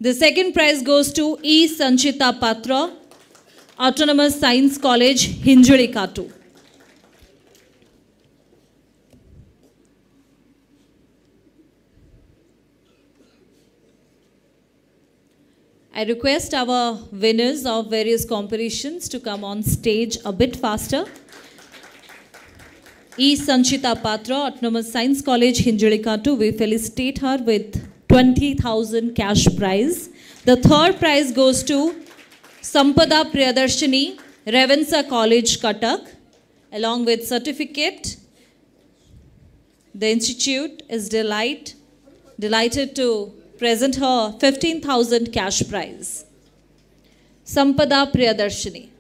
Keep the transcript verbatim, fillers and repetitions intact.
The second prize goes to E. Sanchita Patra, Autonomous Science College, Hinjilicut. I request our winners of various competitions to come on stage a bit faster. E. Sanchita Patra, Autonomous Science College, Hinjilicut. We felicitate her with twenty thousand cash prize. The third prize goes to Sampada Priyadarshini, Revensa College, Cuttack, along with certificate. The institute is delight, delighted to present her fifteen thousand cash prize. Sampada Priyadarshini.